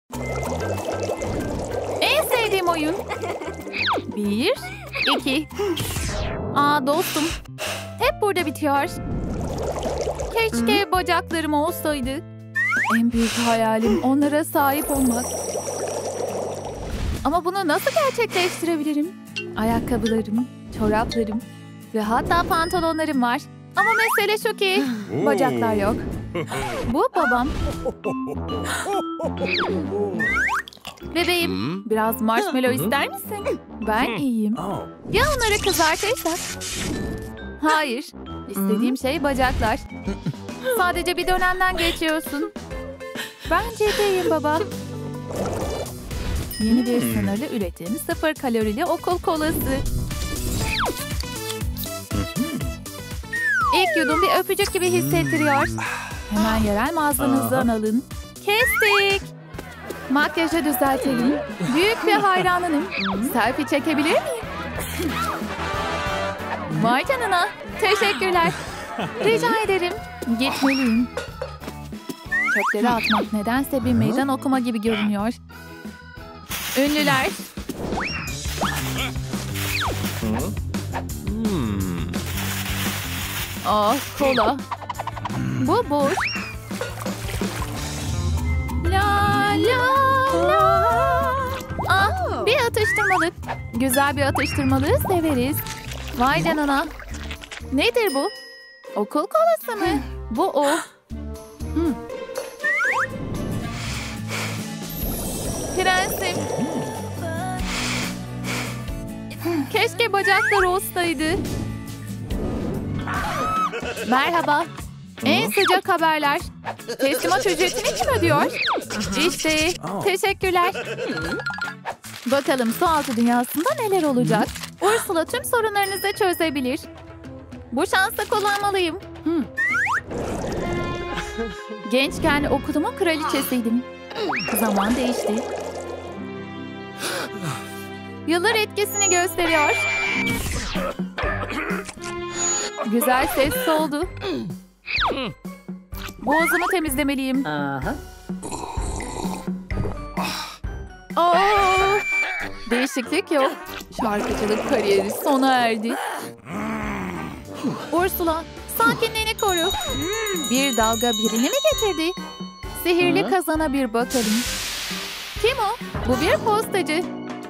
En sevdiğim oyun. 1, 2. Aa dostum. Hep burada bitiyor. Keşke bacaklarım olsaydı. En büyük hayalim onlara sahip olmak. Ama bunu nasıl gerçekleştirebilirim? Ayakkabılarım, çoraplarım ve hatta pantolonlarım var. Ama mesele şu ki bacaklar yok. Bu babam. Bebeğim, biraz marshmallow ister misin? Ben iyiyim. Ya onları kızartırsak? Hayır. İstediğim şey bacaklar. Sadece bir dönemden geçiyorsun. Bence iyiyim baba. Yeni bir sınırlı üretim, 0 kalorili okul kolası. İlk yudum bir öpücük gibi hissettiriyor. Hemen yerel mağazanızdan alın. Kestik. Makyajı düzeltelim. Büyük bir hayranınım. Selfie çekebilir miyim? Vay canına. Teşekkürler. Rica ederim. Gitmeliyim. Çöpleri atmak nedense bir meydan okuma gibi görünüyor. Ünlüler. Ah, kola. Bu boş. La la la. Ah, bir atıştırmalık. Güzel bir atıştırmalığı severiz. Vay canına. Nedir bu? Okul kolası mı? Bu o. Prensim. Keşke bacaklar olsaydı. Merhaba. En sıcak haberler. Teslimat ücretini kim ödüyor? İşte. Teşekkürler. Bakalım sualtı dünyasında neler olacak? Ursula tüm sorunlarınızı çözebilir. Bu şansı kullanmalıyım. Gençken okulumun kraliçesiydim. Zaman değişti. Yıllar etkisini gösteriyor. Güzel ses oldu. Boğazımı temizlemeliyim. Değişiklik yok. Şarkıcılık kariyeri sona erdi. Ursula, sakinliğini koru. Bir dalga birini mi getirdi? Sihirli kazana bir bakalım. Kim o? Bu bir postacı.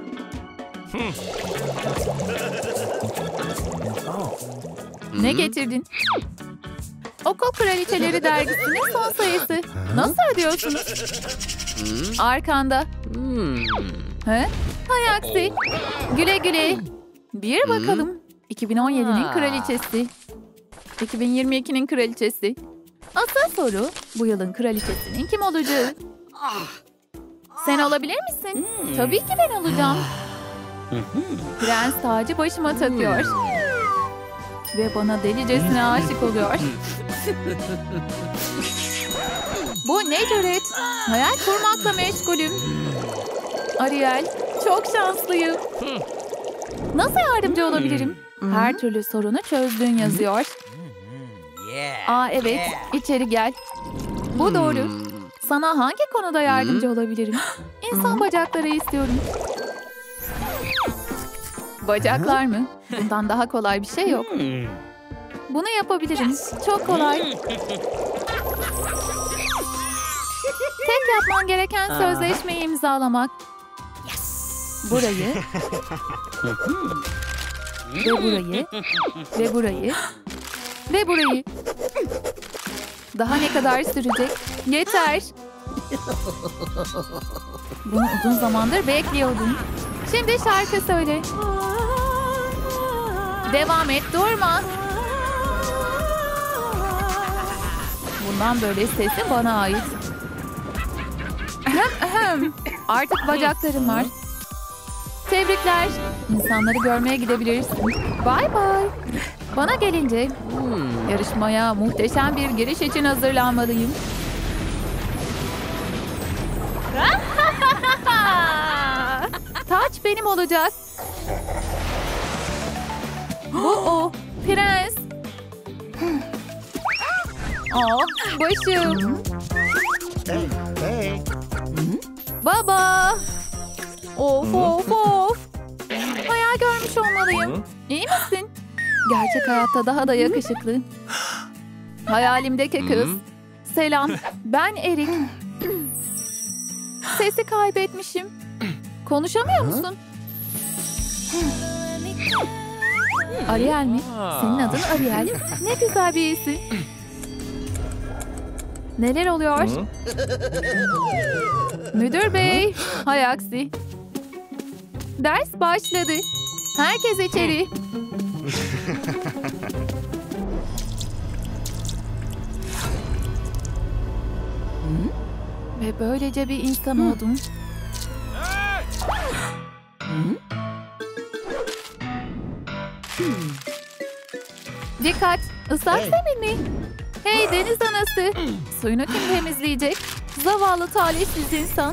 Ne getirdin? Okul Kraliçeleri dergisinin son sayısı. Nasıl ödüyorsunuz? Arkanda. He? Hay aksi. Güle güle. Bir bakalım. 2017'nin kraliçesi. 2022'nin kraliçesi. Asıl soru bu yılın kraliçesinin kim olacağı? Sen olabilir misin? Tabii ki ben olacağım. Prens tacı başıma takıyor. Ve bana delicesine aşık oluyor. Bu ne cüret? Hayal kurmakla meşgulüm. Ariel, çok şanslıyım. Nasıl yardımcı olabilirim? Her türlü sorunu çözdüğün yazıyor. Aa evet, içeri gel. Bu doğru. Sana hangi konuda yardımcı olabilirim? İnsan bacakları istiyorum. Bacaklar mı? Bundan daha kolay bir şey yok. Bunu yapabilirim. Çok kolay. Tek yapman gereken sözleşmeyi imzalamak. Burayı. Ve burayı. Ve burayı. Ve burayı. Daha ne kadar sürecek? Yeter. Bunu uzun zamandır bekliyordum. Şimdi şarkı söyle. Devam et, durma. Bundan böyle sesi bana ait. Artık bacaklarım var. Tebrikler. İnsanları görmeye gidebilirsin. Bye bye. Bana gelince yarışmaya muhteşem bir giriş için hazırlanmalıyım. Taç benim olacak. Bu o. Prens. Aa, başım. Baba! Of of of! Hayal görmüş olmalıyım. İyi misin? Gerçek hayatta daha da yakışıklı. Hayalimdeki kız. Selam, ben Erik. Sesi kaybetmişim. Konuşamıyor musun? Ariel mi? Senin adın Ariel. Ne güzel bir isim. Neler oluyor? Müdür bey. Hay aksi. Ders başladı. Herkes içeri. Ve böylece bir insan oldum. Dikkat! Islak zemin mi? Hey deniz anası! Suyunu kim temizleyecek? Zavallı talihsiz insan.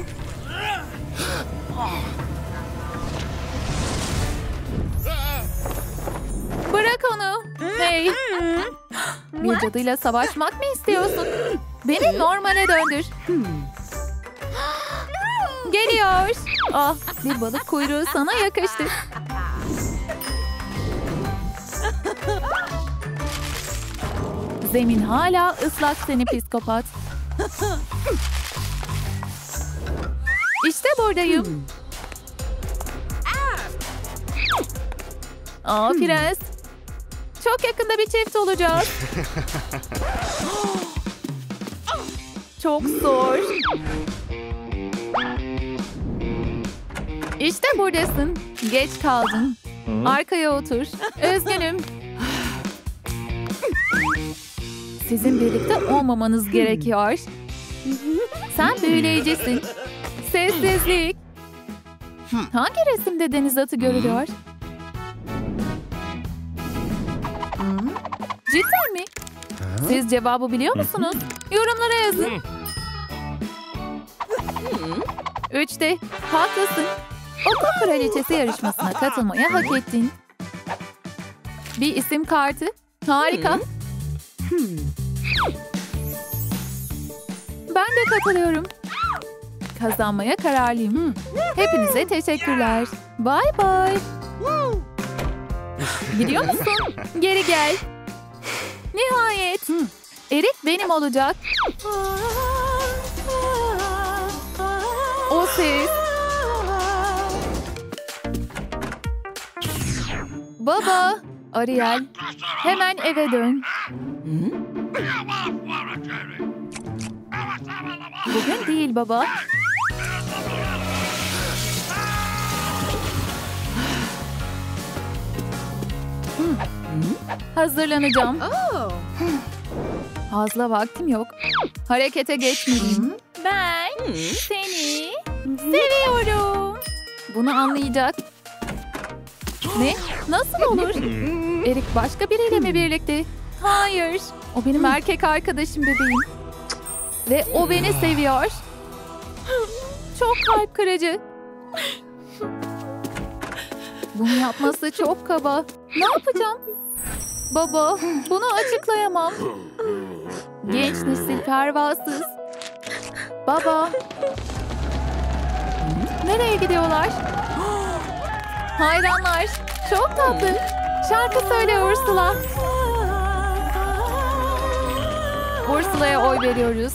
Bırak onu. Hey! Bir cadıyla savaşmak mı istiyorsun? Beni normale döndür. Geliyor. Ah, bir balık kuyruğu sana yakıştı. Zemin hala ıslak seni psikopat. İşte buradayım. Aa prens. Çok yakında bir çift olacağız. Çok zor. İşte buradasın. Geç kaldın. Arkaya otur. Üzgünüm. Sizin birlikte olmamanız gerekiyor. Sen büyüleyicisin. Sessizlik. Hangi resimde deniz atı görülüyor? Cidden mi? Siz cevabı biliyor musunuz? Yorumlara yazın. 3'te haklısın. Okul kraliçesi yarışmasına katılmaya hak ettin. Bir isim kartı. Harika. Ben de katılıyorum. Kazanmaya kararlıyım. Hepinize teşekkürler. Bye bye. Gidiyor musun? Geri gel. Nihayet. Erik benim olacak. O ses. Baba. Ariel. Hemen eve dön. Bugün değil baba. Hazırlanacağım. Fazla vaktim yok. Harekete geçmeliyim. Ben seni seviyorum. Bunu anlayacak. Ne? Nasıl olur? Erik başka biriyle mi birlikte? Hayır. O benim erkek arkadaşım bebeğim. Ve o beni seviyor. Çok kalp kırıcı. Bunu yapması çok kaba. Ne yapacağım? Baba, bunu açıklayamam. Genç nesil pervasız. Baba. Nereye gidiyorlar? Hayranlar. Çok tatlı. Şarkı söyle Ursula. Ursula'ya oy veriyoruz.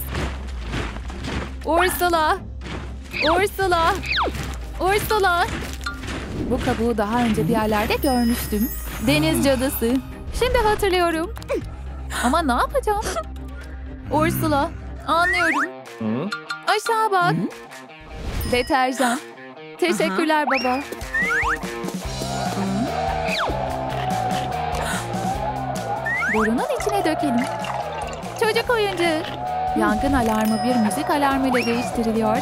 Ursula. Ursula. Ursula. Bu kabuğu daha önce bir yerlerde görmüştüm. Deniz cadısı. Şimdi hatırlıyorum. Ama ne yapacağım? Ursula. Anlıyorum. Aşağı bak. Deterjan. Teşekkürler baba. Borunun içine dökelim. Çocuk oyuncağı. Yangın alarmı bir müzik alarmıyla değiştiriliyor.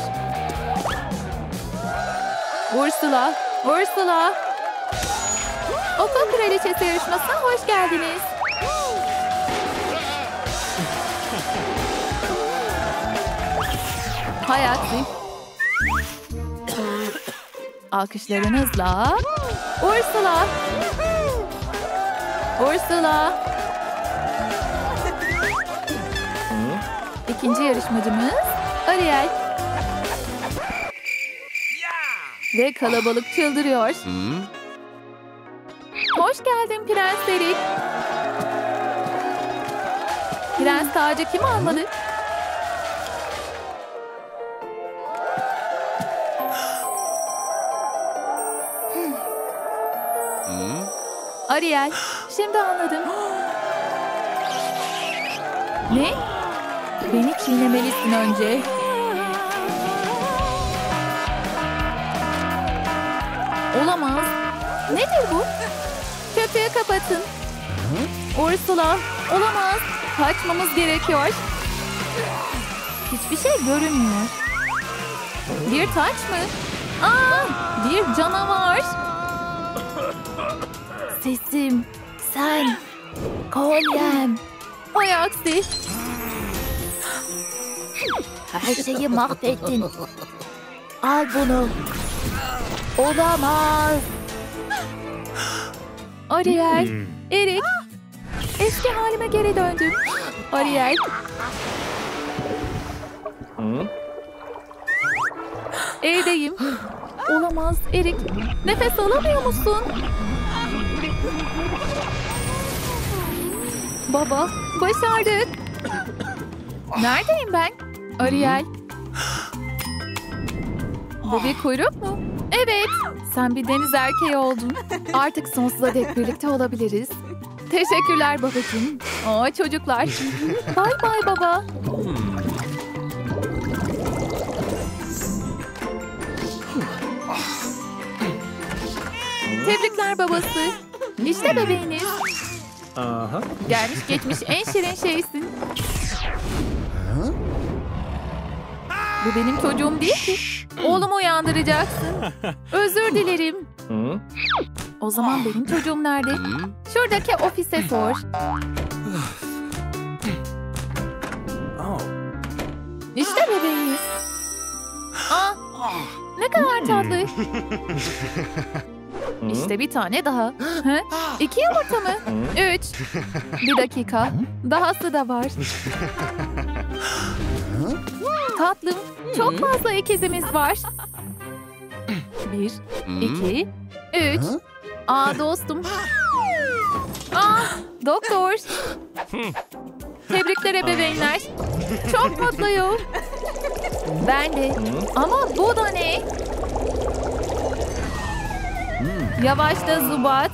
Ursula. Ursula. Okul kraliçesi yarışmasına hoş geldiniz. Hayati. Alkışlarınızla. Ursula. Ursula. İkinci yarışmacımız Ariel. Ve kalabalık çıldırıyor. Hoş geldin Prens Erik. Prens tacı kim almalı? Ariel, şimdi anladım. Ne? Beni çiğnemelisin önce. Olamaz. Nedir bu? Köpüğü kapatın. Ursula, olamaz. Kaçmamız gerekiyor. Hiçbir şey görünmüyor. Bir taç mı? Aa, bir canavar. Sesim, sen, kolyem. Hay aksi. Her şeyi mahvettin. Al bunu. Olamaz. Ariel, Erik. Eski halime geri döndüm. Ariel. Evdeyim. Olamaz Erik. Nefes alamıyor musun? Baba, başardık. Neredeyim ben? Ariel. Bu bir kuyruk mu? Evet. Sen bir deniz erkeği oldun. Artık sonsuza dek birlikte olabiliriz. Teşekkürler babacığım. Aa çocuklar. Bay bay baba. Tebrikler babası. İşte bebeğiniz. Gelmiş geçmiş en şirin şeysin. Bu benim çocuğum değil ki. Oğlumu uyandıracaksın. Özür dilerim. O zaman benim çocuğum nerede? Şuradaki ofise sor. İşte bebeğimiz. Aa, ne kadar tatlı. İşte bir tane daha. Ha? 2 yumurta mı? 3. Bir dakika. Dahası da var. Tatlım, çok fazla ikizimiz var. 1, 2, 3. Aa dostum. Aa doktor. Tebrikler ebeveynler. Çok mutluyum. Ben de. Ama bu da ne? Yavaşla Zubat.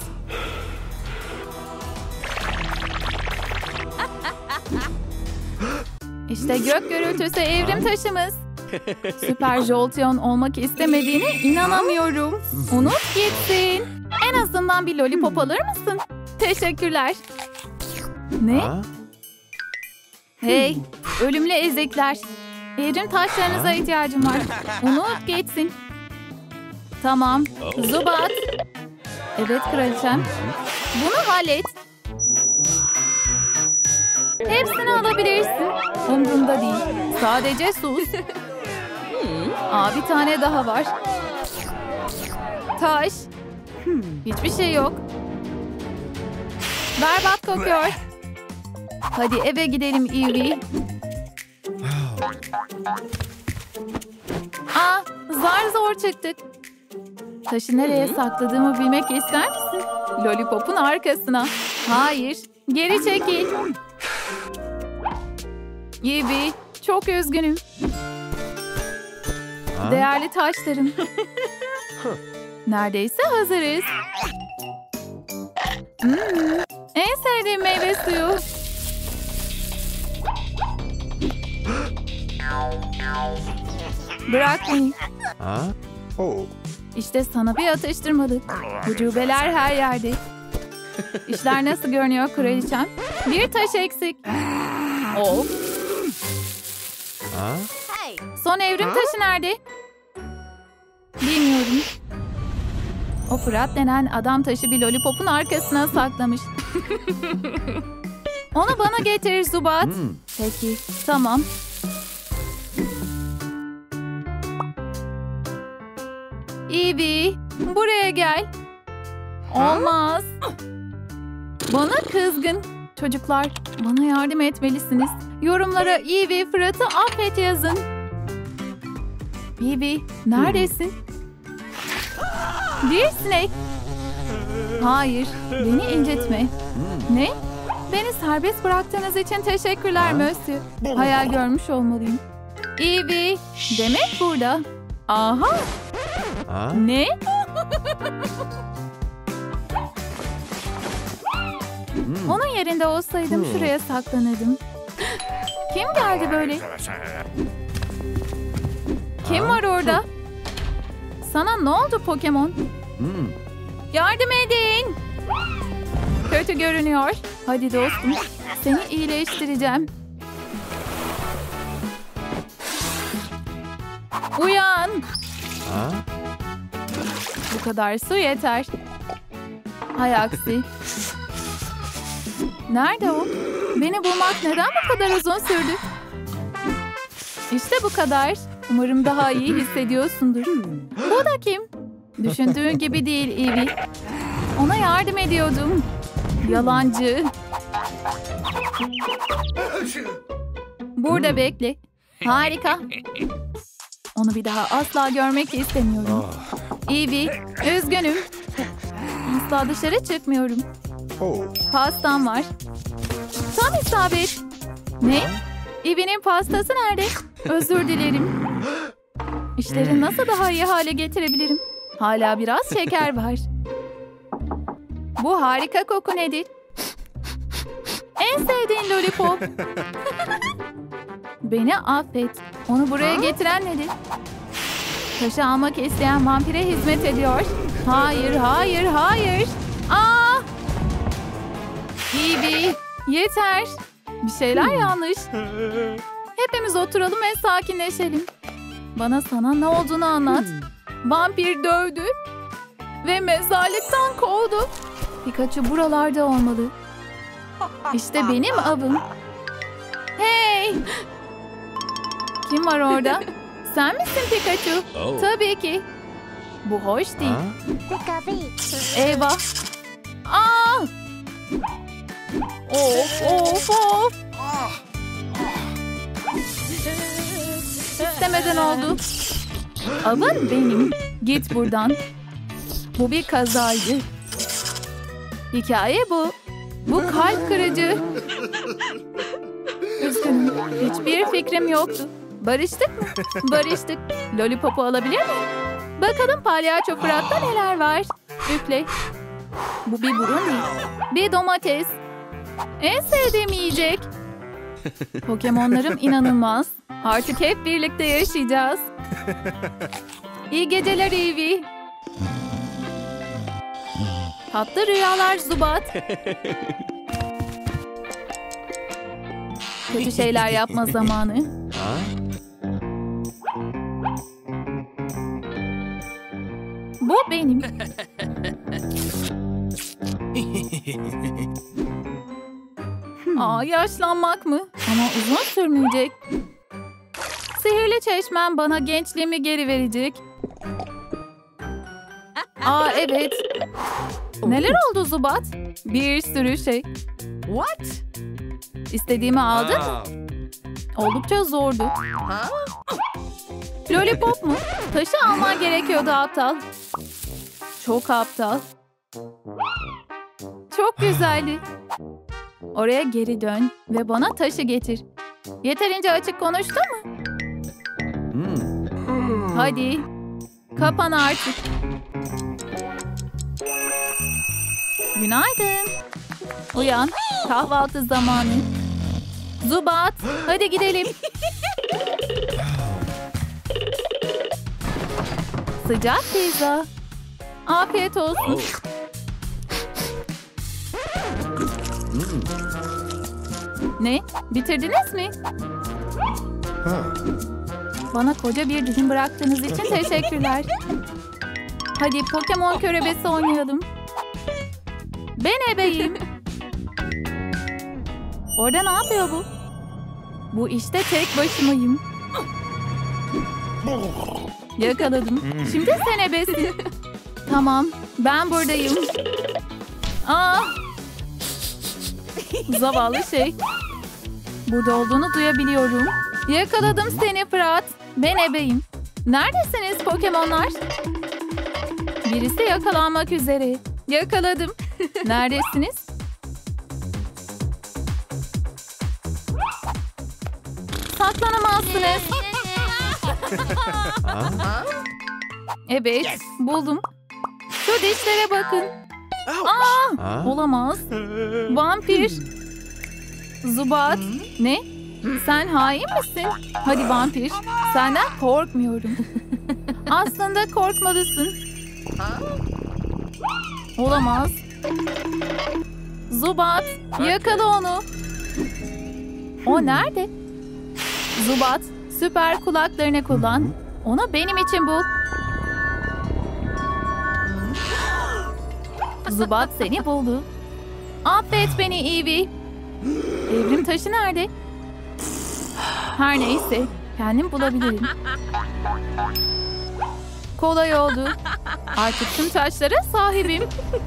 İşte gök gürültüsü evrim taşımız. Süper Jolteon olmak istemediğine inanamıyorum. Unut gitsin. En azından bir lollipop alır mısın? Teşekkürler. Ne? Hey, ölümlü ezikler. Evrim taşlarınıza ihtiyacım var. Unut gitsin. Tamam. Zubat. Evet kraliçem. Bunu hallet. Hepsini alabilirsin. Umrumda değil. Sadece sus. Aa, bir tane daha var. Taş. Hiçbir şey yok. Berbat kokuyor. Hadi eve gidelim Evie. Aa, zar zor çıktık. Taşı nereye sakladığımı bilmek ister misin? Lollipop'un arkasına. Hayır. Geri çekil. Evie, çok üzgünüm. Değerli taşlarım. Neredeyse hazırız. En sevdiğim meyve suyu. Bırak beni. İşte sana bir atıştırmalık. Ucubeler her yerde. İşler nasıl görünüyor kraliçem? Bir taş eksik. Of. Son evrim taşı nerede? Bilmiyorum. O Fırat denen adam taşı bir lollipopun arkasına saklamış. Onu bana getir Zubat. Peki, tamam. Evie, buraya gel. Olmaz. Bana kızgın. Çocuklar, bana yardım etmelisiniz. Yorumlara Evie, Fırat'ı affet yazın. Evie, neredesin? Bir sinek. Hayır, beni incitme. Ne? Beni serbest bıraktığınız için teşekkürler Mösyö. Hayal görmüş olmalıyım. Evie, demek burada. Aha. Ne? Onun yerinde olsaydım şuraya saklanırdım. Kim geldi böyle? Kim var orada? Sana ne oldu Pokemon? Yardım edin. Kötü görünüyor. Hadi dostum, seni iyileştireceğim. Uyan. Bu kadar su yeter. Hay aksi. Nerede o? Beni bulmak neden bu kadar uzun sürdü? İşte bu kadar. Umarım daha iyi hissediyorsundur. Bu da kim? Düşündüğün gibi değil Evie. Ona yardım ediyordum. Yalancı. Burada bekle. Harika. Onu bir daha asla görmek istemiyorum. Evie, üzgünüm. Asla dışarı çıkmıyorum. Pastam var. Tam isabet. Ne? Evie'nin pastası nerede? Özür dilerim. İşleri nasıl daha iyi hale getirebilirim? Hala biraz şeker var. Bu harika koku nedir? En sevdiğin lollipop. Beni affet. Onu buraya getiren nedir? Taşı almak isteyen vampire hizmet ediyor. Hayır, hayır, hayır. Aa! Evie, yeter. Bir şeyler yanlış. Hepimiz oturalım ve sakinleşelim. Bana sana ne olduğunu anlat. Vampir dövdü ve mezarlıktan kovdu. Pikachu buralarda olmalı. İşte benim avım. Hey! Kim var orada? Sen misin Pikachu? Tabii ki. Bu hoş değil. Eyvah. Aa! Of of of. İstemeden oldu. Avın benim. Git buradan. Bu bir kazaydı. Hikaye bu. Bu kalp kırıcı. Üzgünüm. Hiçbir fikrim yoktu. Barıştık mı? Barıştık. Lollipop'u alabilir miyim? Bakalım palyaço Fırat'ta neler var. Üfle. Bu bir burun değil. Bir domates. En sevdiğim yiyecek. Pokemonlarım inanılmaz. Artık hep birlikte yaşayacağız. İyi geceler Evie. Tatlı rüyalar Zubat. Kötü şeyler yapma zamanı. Bu benim. Aa, yaşlanmak mı? Ama uzun sürmeyecek. Sihirli çeşmem bana gençliğimi geri verecek. Aa evet. Neler oldu Zubat? Bir sürü şey. What? İstediğimi aldın mı? Oldukça zordu. Lollipop mu? Taşı alman gerekiyordu aptal. Çok aptal. Çok güzeldi. Oraya geri dön ve bana taşı getir. Yeterince açık konuştun mu? Hadi. Kapan artık. Günaydın. Uyan. Kahvaltı zamanı. Zubat, hadi gidelim. Sıcak pizza. Afiyet olsun. Ne? Bitirdiniz mi? Bana koca bir dilim bıraktığınız için teşekkürler. Hadi Pokemon körebesi oynayalım. Ben ebeyim. Orada ne yapıyor bu? Bu işte tek başımayım. Yakaladım. Şimdi sen ebesin. Tamam, ben buradayım. Aa! Zavallı şey. Burada olduğunu duyabiliyorum. Yakaladım seni Fırat. Ben ebeyim. Neredesiniz Pokemonlar? Birisi yakalanmak üzere. Yakaladım. Neredesiniz? Saklanamazsınız. Evet, buldum. Şu dişlere bakın. Olamaz. Vampir. Zubat. Ne? Sen hain misin? Hadi vampir. Senden korkmuyorum. Aslında korkmalısın. Olamaz. Zubat, yakala onu. O nerede? Zubat, süper kulaklarını kullan. Onu benim için bul. Zubat seni buldu. Affet beni Evie. Evrim taşı nerede? Her neyse, kendim bulabilirim. Kolay oldu. Artık tüm taşlara sahibim.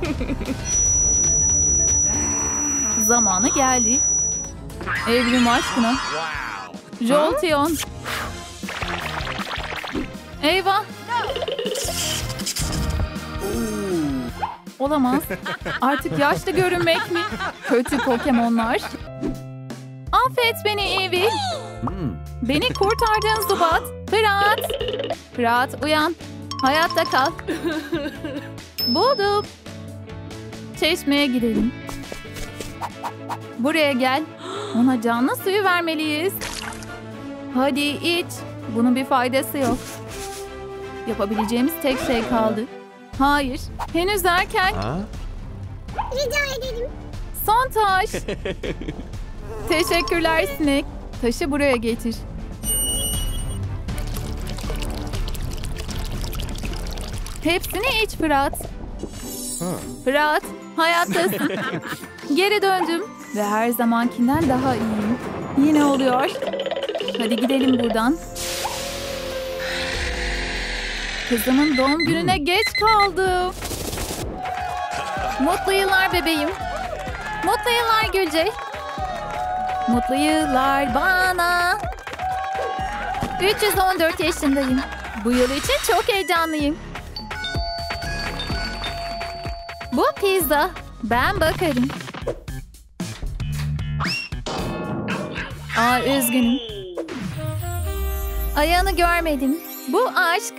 Zamanı geldi. Evrim aşkına. Jolteon. Eyvah. Olamaz. Artık yaşlı görünmek mi? Kötü Pokemonlar. Affet beni Evie. Beni kurtardın Zubat. Fırat. Fırat uyan. Hayatta kal. Buldum. Çeşmeye gidelim. Buraya gel. Ona canlı suyu vermeliyiz. Hadi iç. Bunun bir faydası yok. Yapabileceğimiz tek şey kaldı. Hayır. Henüz erken. Rica ederim. Son taş. Teşekkürler Sinek. Taşı buraya getir. Hepsini iç Fırat. Fırat, hayattasın. Geri döndüm ve her zamankinden daha iyiyim. Yine oluyor. Hadi gidelim buradan. Kızımın doğum gününe geç kaldım. Mutlu yıllar bebeğim. Mutlu yıllar Gülce. Mutlu yıllar bana. 314 yaşındayım. Bu yıl için çok heyecanlıyım. Bu pizza. Ben bakarım. Üzgünüm. Ayağını görmedim. Bu aşk.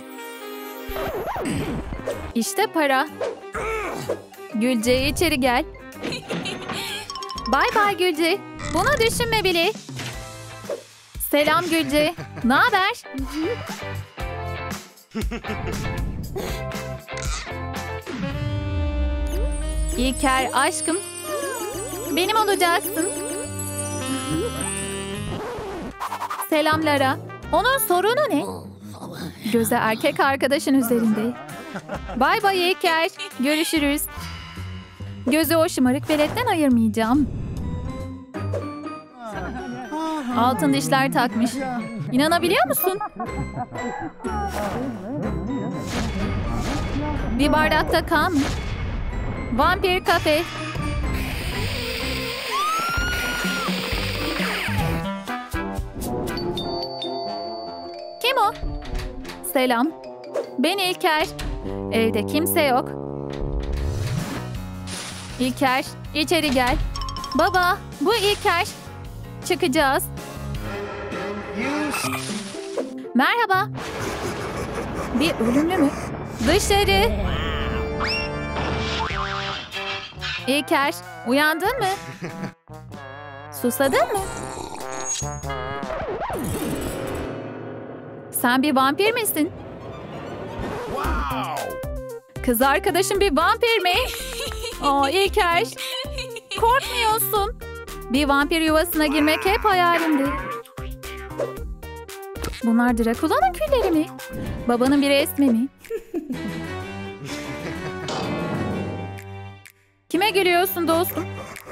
İşte para. Gülce içeri gel. Bay bay Gülce. Bunu düşünme bile. Selam Gülce. Ne haber? İlker aşkım. Benim olacaksın. Selam Lara. Onun sorunu ne? Gözü erkek arkadaşın üzerinde. Bay bay İlker. Görüşürüz. Gözü o şımarık veletten ayırmayacağım. Altın dişler takmış. İnanabiliyor musun? Bir bardakta kan. Vampir kafe. Kim o? Selam. Ben İlker. Evde kimse yok. İlker, içeri gel. Baba, bu İlker. Çıkacağız. Merhaba. Bir ölümlü mü? Dışarı. İlker, uyandın mı? Susadın mı? Sen bir vampir misin? Kız arkadaşın bir vampir mi? İlker. Korkmuyorsun. Bir vampir yuvasına girmek hep hayalimdi. Bunlar Drakula'nın külleri mi? Babanın bir resmi mi? Kime gülüyorsun dostum?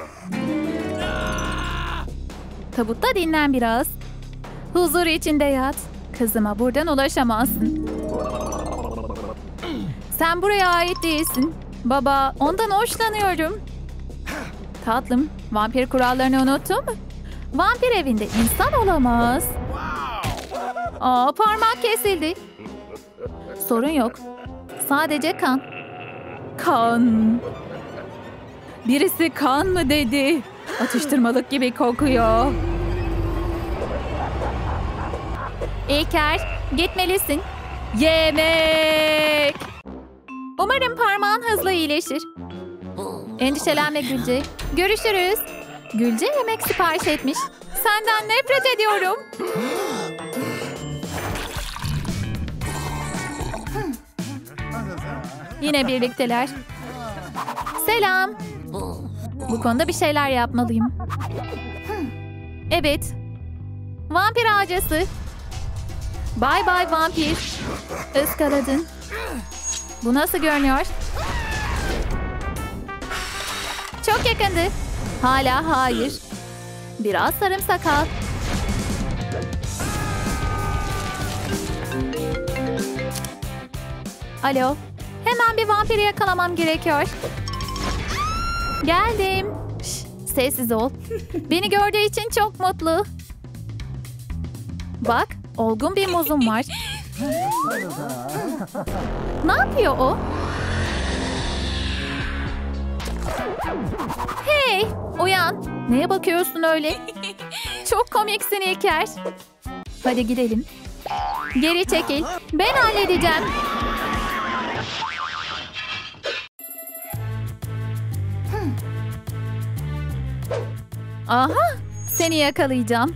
Tabutta dinlen biraz. Huzur içinde yat. Kızıma buradan ulaşamazsın. Sen buraya ait değilsin. Baba, ondan hoşlanıyorum. Tatlım, vampir kurallarını unuttun mu? Vampir evinde insan olamaz. Parmak kesildi. Sorun yok. Sadece kan. Kan. Birisi kan mı dedi? Atıştırmalık gibi kokuyor. İlker, gitmelisin. Yemek. Umarım parmağın hızlı iyileşir. Endişelenme Gülce. Görüşürüz. Gülce yemek sipariş etmiş. Senden nefret ediyorum. Yine birlikteler. Selam. Bu konuda bir şeyler yapmalıyım. Evet. Vampir ağacısı. Bye bye vampir. Iskaladın. Bu nasıl görünüyor? Çok yakındı. Hala hayır. Biraz sarımsak al. Alo. Hemen bir vampiri yakalamam gerekiyor. Geldim. Şş, sessiz ol. Beni gördüğü için çok mutlu. Bak, olgun bir muzum var. Ne yapıyor o? Hey, uyan. Neye bakıyorsun öyle? Çok komiksin İlker. Hadi gidelim. Geri çekil. Ben halledeceğim. Aha, seni yakalayacağım.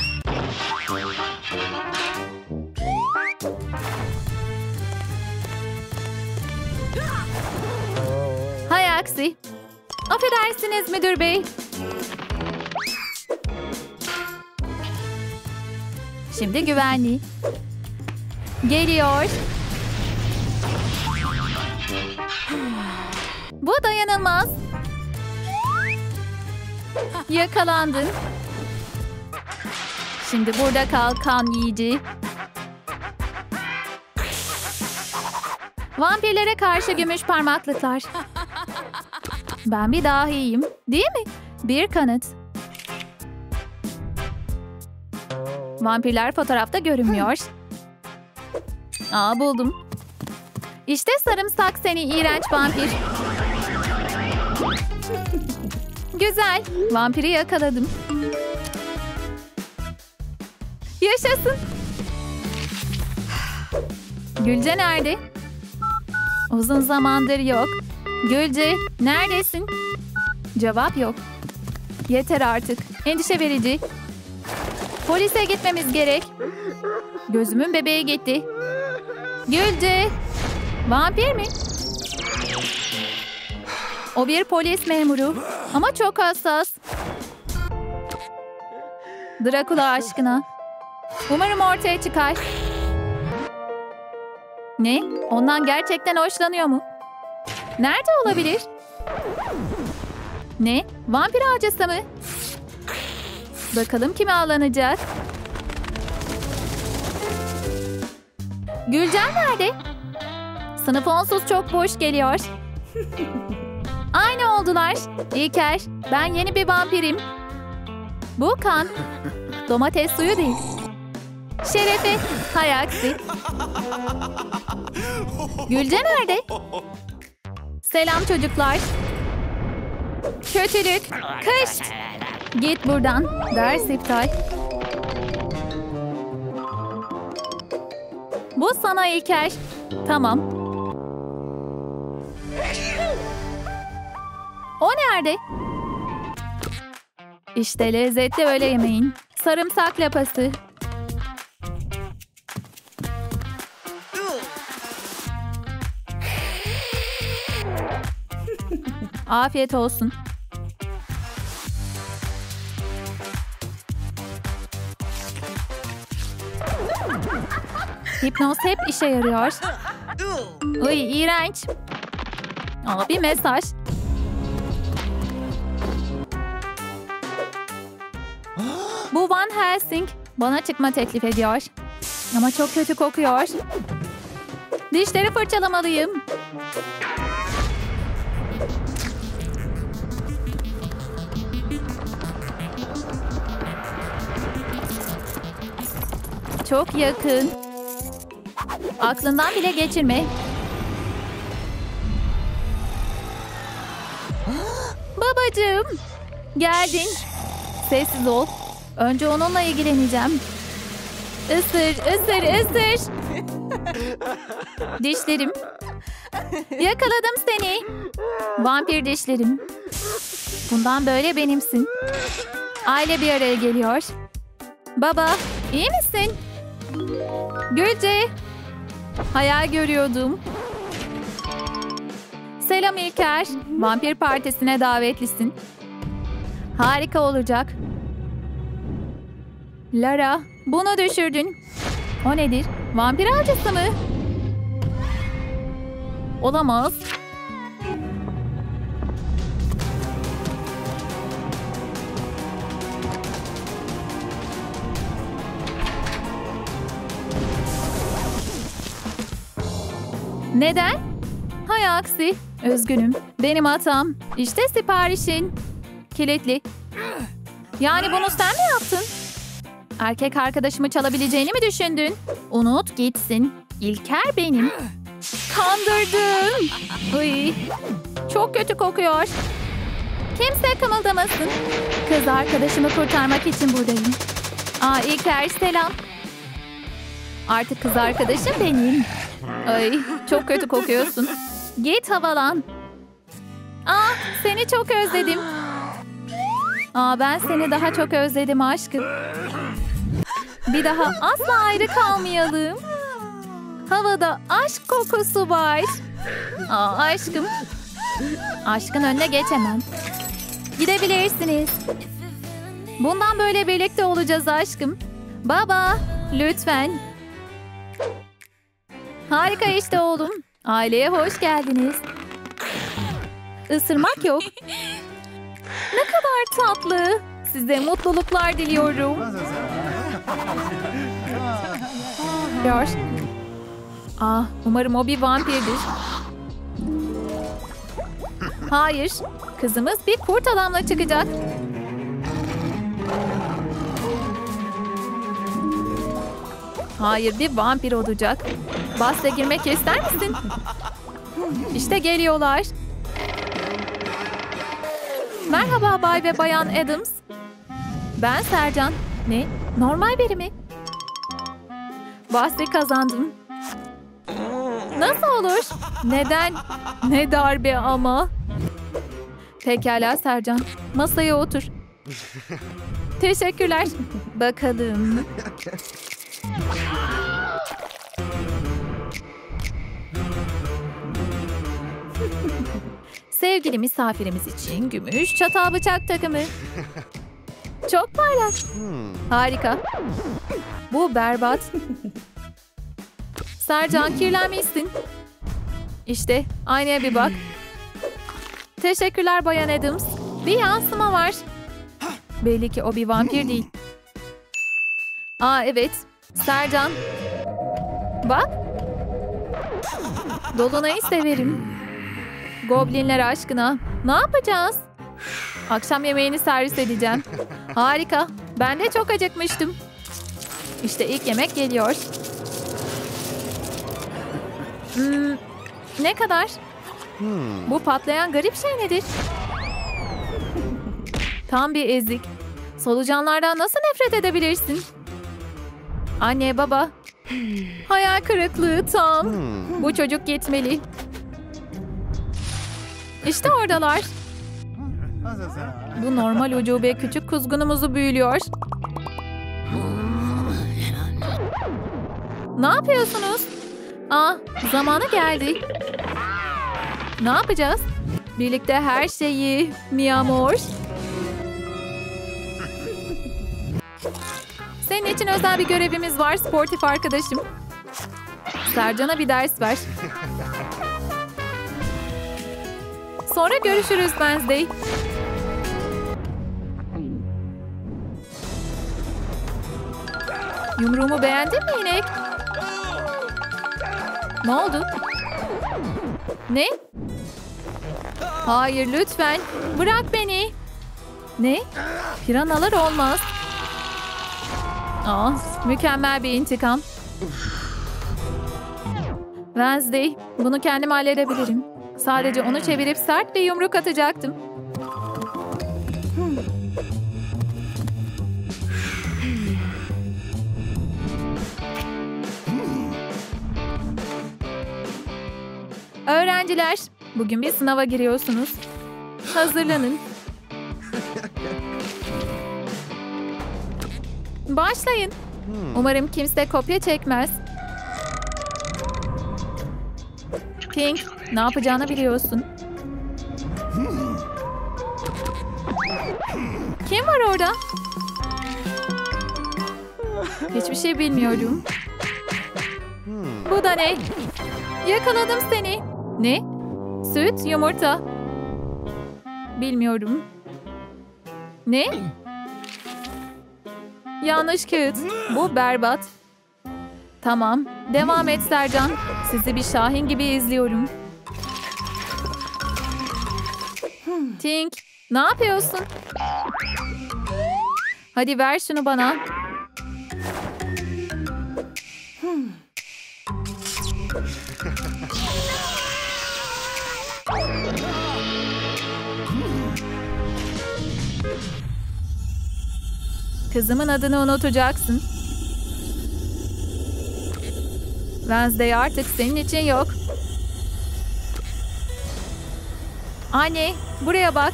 Hay aksi. Affedersiniz müdür bey. Şimdi güvenli. Geliyor. Bu dayanılmaz. Yakalandın. Şimdi burada kal kan yiyici. Vampirlere karşı gümüş parmaklıklar. Ben bir dahiyim, değil mi? Bir kanıt. Vampirler fotoğrafta görünmüyor. Aa, buldum. İşte sarımsak seni iğrenç vampir. Güzel. Vampiri yakaladım. Yaşasın. Gülce nerede? Uzun zamandır yok. Gülce, neredesin? Cevap yok. Yeter artık. Endişe verici. Polise gitmemiz gerek. Gözümün bebeği gitti. Gülce. Vampir mi? O bir polis memuru. Ama çok hassas. Drakula aşkına. Umarım ortaya çıkar. Ne? Ondan gerçekten hoşlanıyor mu? Nerede olabilir? Ne? Vampir avcısı mı? Bakalım kime ağlanacak? Gülcan nerede? Sınıf onsuz çok boş geliyor. Aynı oldular. İlker, ben yeni bir vampirim. Bu kan. Domates suyu değil. Şerefe, hay aksi. Gülce nerede? Selam çocuklar. Kötülük, kışt. Git buradan. Ders iptal. Bu sana İlker. Tamam. O nerede? İşte lezzetli öğle yemeğin. Sarımsak lapası. Afiyet olsun. Hipnoz hep işe yarıyor. Uy, iğrenç. Aa, bir mesaj. Bu Van Helsing bana çıkma teklif ediyor. Ama çok kötü kokuyor. Dişleri fırçalamalıyım. Çok yakın. Aklından bile geçirme. babacığım. Geldin. Sessiz ol. Önce onunla ilgileneceğim. Isır, ısır, ısır. Dişlerim. Yakaladım seni. Vampir dişlerim. Bundan böyle benimsin. Aile bir araya geliyor. Baba, iyi misin? Gülce. Hayal görüyordum. Selam İlker. Vampir partisine davetlisin. Harika olacak. Lara, bunu düşürdün. O nedir? Vampir avcısı mı? Olamaz. Neden? Hay aksi. Üzgünüm. Benim hatam. İşte siparişin. Kilitli. Yani bunu sen mi yaptın? Erkek arkadaşımı çalabileceğini mi düşündün? Unut gitsin. İlker benim. Kandırdın. Uy, çok kötü kokuyor. Kimse kımıldamasın. Kız arkadaşımı kurtarmak için buradayım. Aa, İlker selam. Artık kız arkadaşım benim. Ay, çok kötü kokuyorsun. Git havalan. Aa, seni çok özledim. Aa, ben seni daha çok özledim aşkım. Bir daha asla ayrı kalmayalım. Havada aşk kokusu var. Aa, aşkım. Aşkın önüne geçemem. Gidebilirsiniz. Bundan böyle birlikte olacağız aşkım. Baba, lütfen. Harika işte oğlum. Aileye hoş geldiniz. Isırmak yok. Ne kadar tatlı. Size mutluluklar diliyorum. Umarım o bir vampirdir. Hayır. Kızımız bir kurt adamla çıkacak. Hayır, bir vampir olacak. Bahse girmek ister misin? İşte geliyorlar. Merhaba Bay ve Bayan Adams. Ben Sercan. Ne? Normal biri mi? Bahsi kazandım. Nasıl olur? Neden? Ne darbe ama. Pekala Sercan. Masaya otur. Teşekkürler. Bakalım. Sevgili misafirimiz için gümüş çatal bıçak takımı. Çok parlak. Harika. Bu berbat. Sercan, kirlenmişsin. İşte aynaya bir bak. Teşekkürler Bayan Adams. Bir yansıma var. Belli ki o bir vampir değil. Aa evet. Sercan. Bak. Dolunay'ı severim. Goblinler aşkına. Ne yapacağız? Akşam yemeğini servis edeceğim. Harika. Ben de çok acıkmıştım. İşte ilk yemek geliyor. Ne kadar? Bu patlayan garip şey nedir? Tam bir ezik. Solucanlardan nasıl nefret edebilirsin? Anne, baba. Hayal kırıklığı tam. Bu çocuk gitmeli. İşte oradalar. Bu normal ucube küçük kuzgunumuzu büyülüyor. Ne yapıyorsunuz? Zamanı geldi. Ne yapacağız? Birlikte her şeyi, mi amor. Senin için özel bir görevimiz var sportif arkadaşım. Sercan'a bir ders ver. Sonra görüşürüz Wednesday. Yumruğumu beğendin mi inek? Ne oldu? Ne? Hayır lütfen. Bırak beni. Ne? Piranalar olmaz. Mükemmel bir intikam. Wednesday, bunu kendim halledebilirim. Sadece onu çevirip sert bir yumruk atacaktım. Öğrenciler, bugün bir sınava giriyorsunuz. Hazırlanın. Başlayın. Umarım kimse kopya çekmez. Pink, ne yapacağını biliyorsun. Kim var orada? Hiçbir şey bilmiyorum. Bu da ne? Yakaladım seni. Ne? Süt, yumurta. Bilmiyorum. Ne? Yanlış kağıt. Bu berbat. Tamam. Devam et Sercan. Sizi bir şahin gibi izliyorum. Tink, ne yapıyorsun? Hadi ver şunu bana. Kızımın adını unutacaksın. Wednesday artık senin için yok. Anne, buraya bak.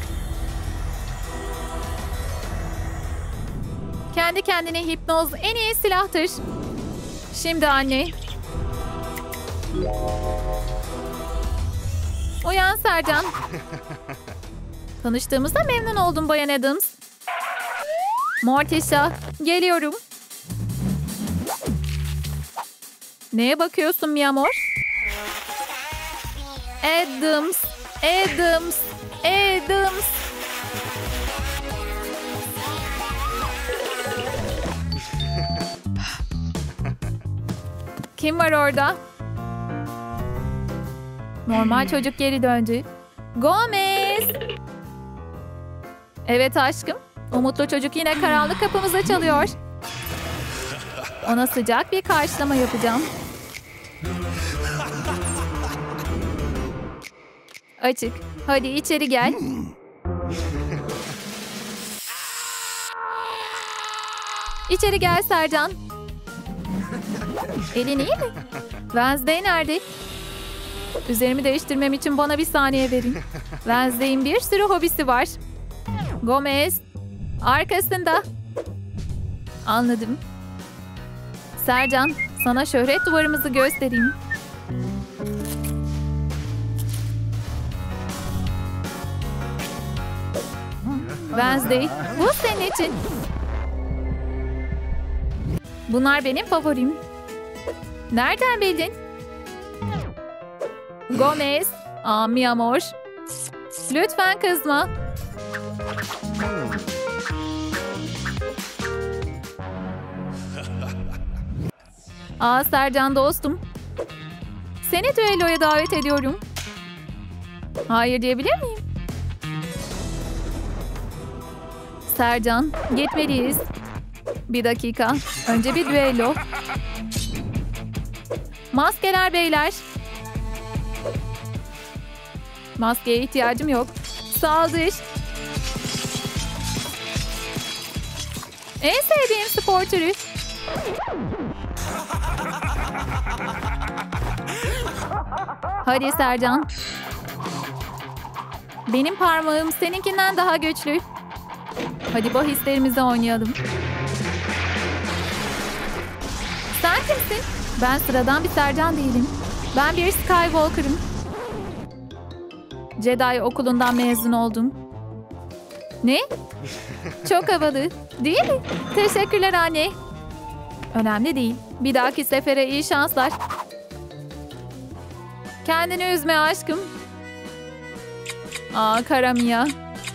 Kendi kendine hipnoz en iyi silahtır. Şimdi anne. Uyan Sercan. Tanıştığımızda memnun oldum Bayan Adams. Morticia, geliyorum. Neye bakıyorsun mi amor? Adams, Adams, Adams. Kim var orada? Normal çocuk geri döndü. Gomez! Evet aşkım. Umutlu çocuk yine karanlık kapımıza çalıyor. Ona sıcak bir karşılama yapacağım. Açık. Hadi içeri gel. İçeri gel Sercan. Elin iyi mi? Wednesday nerede? Üzerimi değiştirmem için bana bir saniye verin. Wednesday'in bir sürü hobisi var. Gomez. Arkasında. Anladım. Sercan, sana şöhret duvarımızı göstereyim. Wednesday, bu senin için. Bunlar benim favorim. Nereden bildin? Gomez. Mi amor. Lütfen kızma. Sercan dostum. Seni düelloya davet ediyorum. Hayır diyebilir miyim? Sercan, gitmeliyiz. Bir dakika. Önce bir düello. Maskeler beyler. Maskeye ihtiyacım yok. Saldır. En sevdiğim spor türü. Hadi Sercan. Benim parmağım seninkinden daha güçlü. Hadi bahislerimizi oynayalım. Sen kimsin? Ben sıradan bir Sercan değilim. Ben bir Skywalker'ım. Jedi okulundan mezun oldum. Ne? Çok havalı. Değil mi? Teşekkürler anne. Önemli değil. Bir dahaki sefere iyi şanslar. Kendini üzme aşkım. Kara Mia.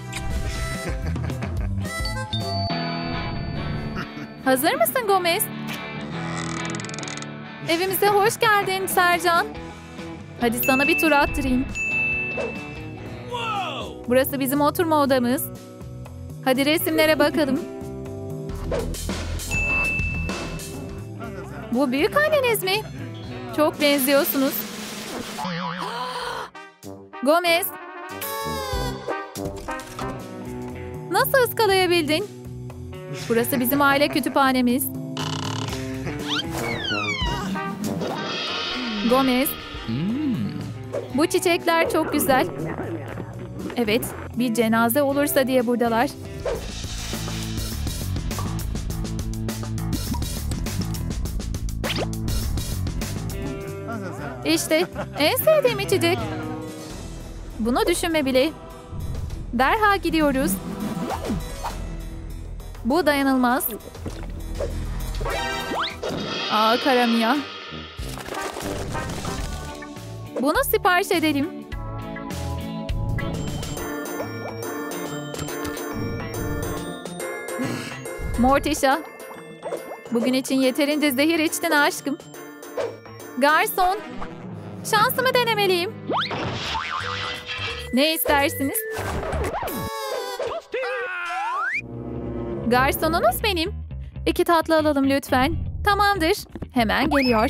Hazır mısın Gomez? Evimize hoş geldin Sercan. Hadi sana bir tur attırayım. Burası bizim oturma odamız. Hadi resimlere bakalım. Bu büyük anneniz mi? Çok benziyorsunuz. Gomez. Nasıl ıskalayabildin? Burası bizim aile kütüphanemiz. Gomez. Bu çiçekler çok güzel. Evet, bir cenaze olursa diye buradalar. İşte en sevdiğim içecek. Bunu düşünme bile. Derhal gidiyoruz. Bu dayanılmaz. Karamia. Bunu sipariş edelim. Morticia. Bugün için yeterince zehir içtin aşkım. Garson. Şansımı denemeliyim. Ne istersiniz? Garsonunuz benim. 2 tatlı alalım lütfen. Tamamdır. Hemen geliyor.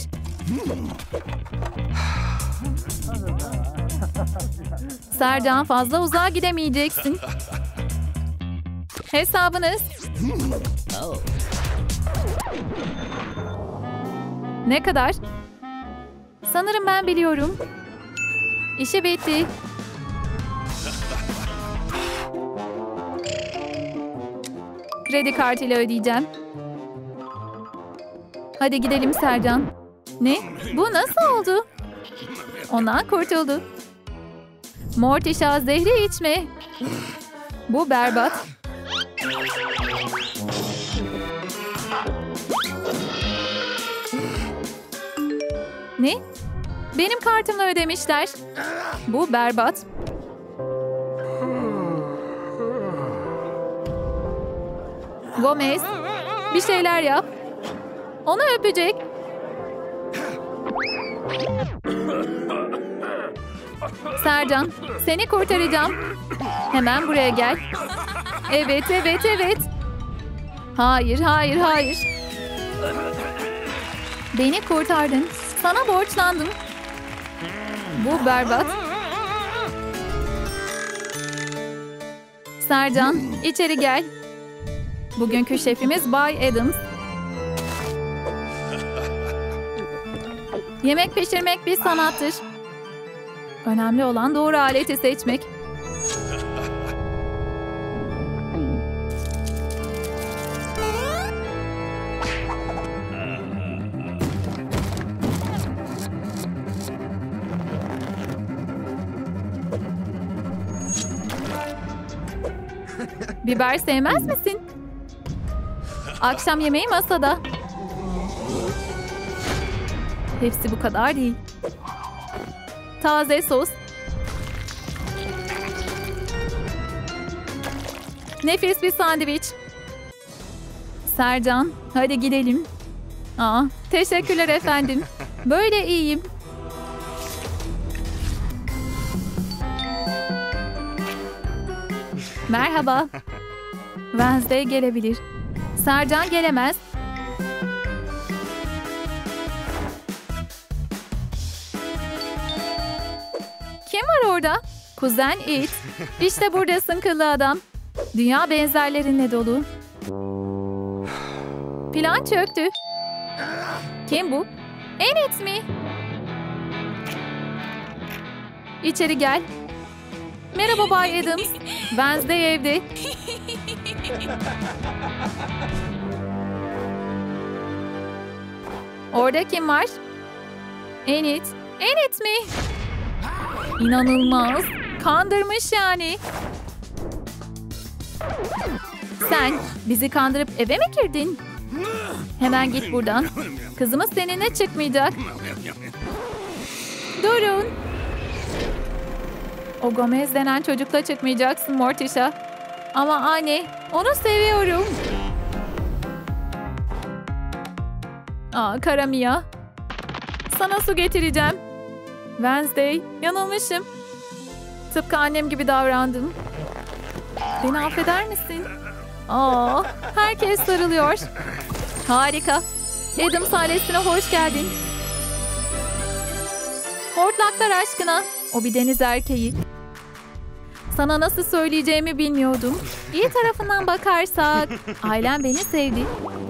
Sercan, fazla uzağa gidemeyeceksin. Hesabınız. Ne kadar? Sanırım ben biliyorum. İşi bitti. Kredi kartıyla ödeyeceğim. Hadi gidelim Sercan. Ne? Bu nasıl oldu? Ondan kurtuldu. Morticia, zehri içme. Bu berbat. Ne? Benim kartımla ödemişler. Bu berbat. Gomez, bir şeyler yap. Onu öpecek. Sercan, seni kurtaracağım. Hemen buraya gel. Evet, evet, evet. Hayır, hayır, hayır. Beni kurtardın. Sana borçlandım. Bu berbat. Sercan, içeri gel. Bugünkü şefimiz Bay Adams. Yemek pişirmek bir sanattır. Önemli olan doğru aleti seçmek. Biber sevmez misin? Akşam yemeği masada. Hepsi bu kadar değil. Taze sos. Nefis bir sandviç. Sercan, hadi gidelim. Teşekkürler efendim. Böyle iyiyim. Merhaba. Wednesday gelebilir. Sercan gelemez. Kim var orada? Kuzen It. İşte buradasın kıllı adam. Dünya benzerlerinle dolu. Plan çöktü. Kim bu? Enid mi? İçeri gel. Merhaba Bay Adams. Wednesday evde. Orada kim var? Enid. Enid mi? İnanılmaz. Kandırmış yani. Sen bizi kandırıp eve mi girdin? Hemen git buradan. Kızımız seninle çıkmayacak. Durun. O Gomez denen çocukla çıkmayacaksın Morticia. Ama anne, onu seviyorum. Karamia. Sana su getireceğim. Wednesday, yanılmışım. Tıpkı annem gibi davrandım. Beni affeder misin? Herkes sarılıyor. Harika. Adams ailesine hoş geldin. Hortlaklar aşkına. O bir deniz erkeği. Sana nasıl söyleyeceğimi bilmiyordum. İyi tarafından bakarsak, ailem beni sevdi.